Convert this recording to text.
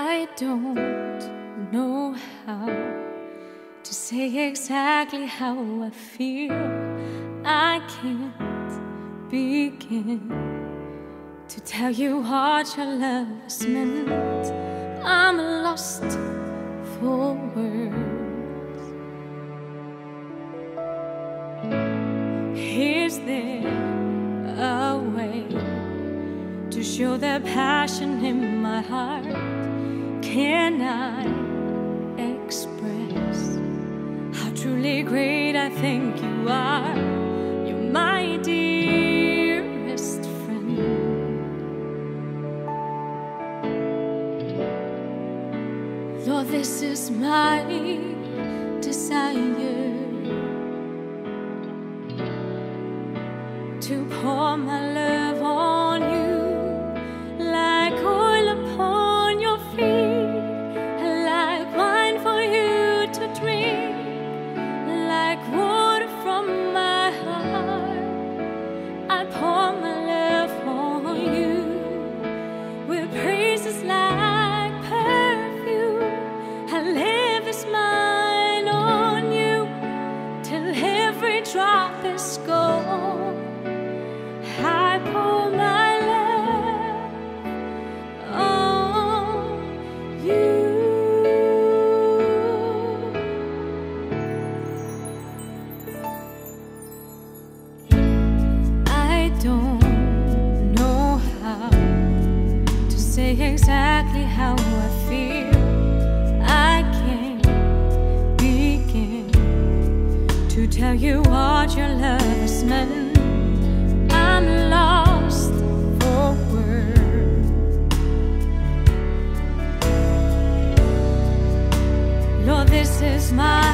I don't know how to say exactly how I feel. I can't begin to tell you what your love has meant. I'm lost for words. Is there a way to show the passion in my heart? Can I express how truly great I think you are? You're my dearest friend. Lord, this is my desire, to pour my love on you like oil upon your feet, like wine for you to drink, like water from my heart. I pour my love on you with praises like perfume. I live this mine on you till every drop is gone. I pour my love on you. I don't know how to say exactly how I feel. I can't begin to tell you what your love has meant. I'm lost for words. Lord, this is my